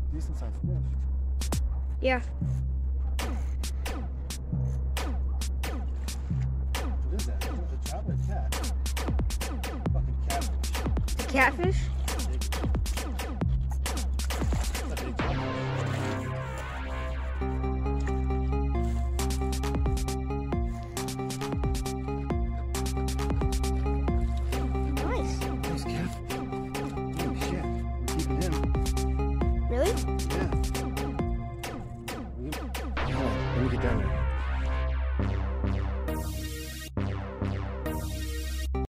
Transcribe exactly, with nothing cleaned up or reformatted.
decent sized fish. Yeah. What is that? Is it a chocolate cat? Fucking catfish. A catfish? That's a big catfish. Nice. Nice catfish. Holy shit. We're keeping him. Really? Yeah. Hold on. Let me get down there.